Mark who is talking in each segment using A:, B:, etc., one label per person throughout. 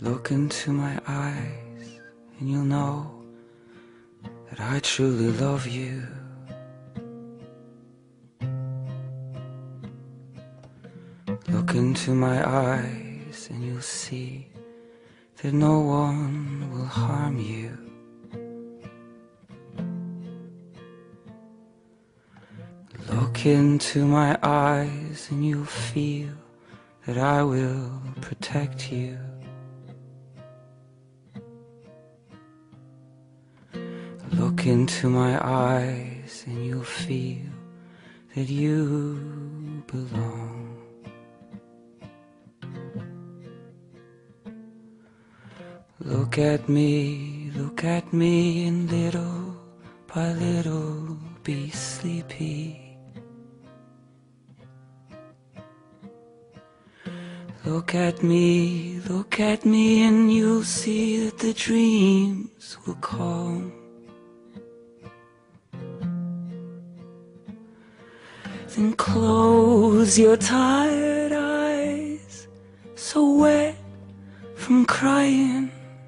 A: Look into my eyes and you'll know that I truly love you. Look into my eyes and you'll see that no one will harm you. Look into my eyes and you'll feel that I will protect you. Look into my eyes and you'll feel that you belong. Look at me, and little by little be sleepy. Look at me, and you'll see that the dreams will come. Then close your tired eyes, so wet from crying.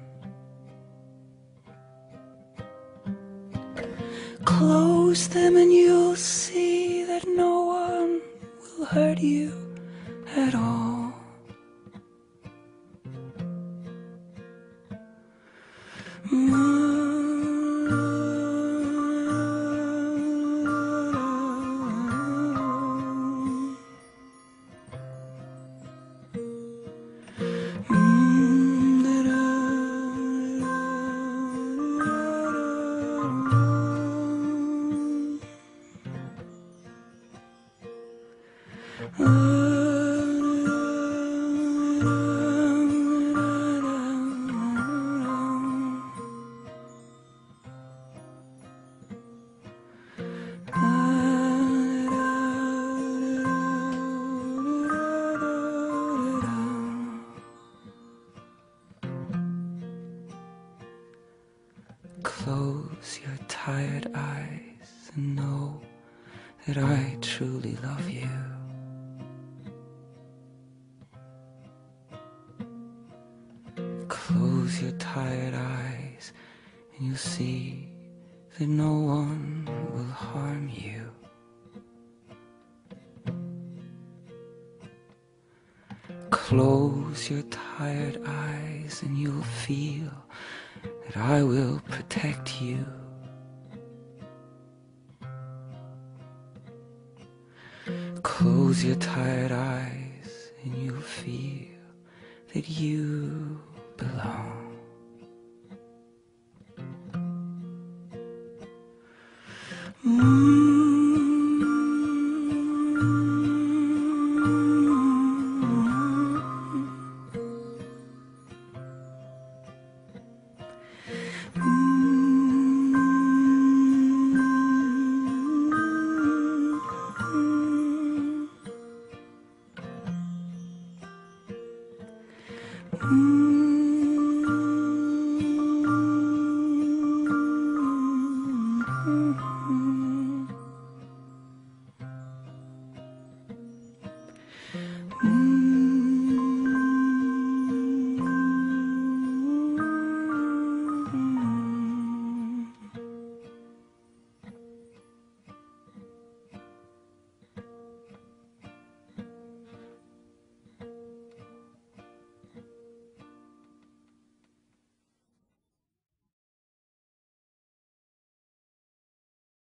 A: Close them and you'll see that no one will hurt you at all. Close your tired eyes and know that I truly love you. Close your tired eyes and you'll see that no one will harm you. Close your tired eyes and you'll feel that I will protect you. Close your tired eyes and you'll feel that you belong.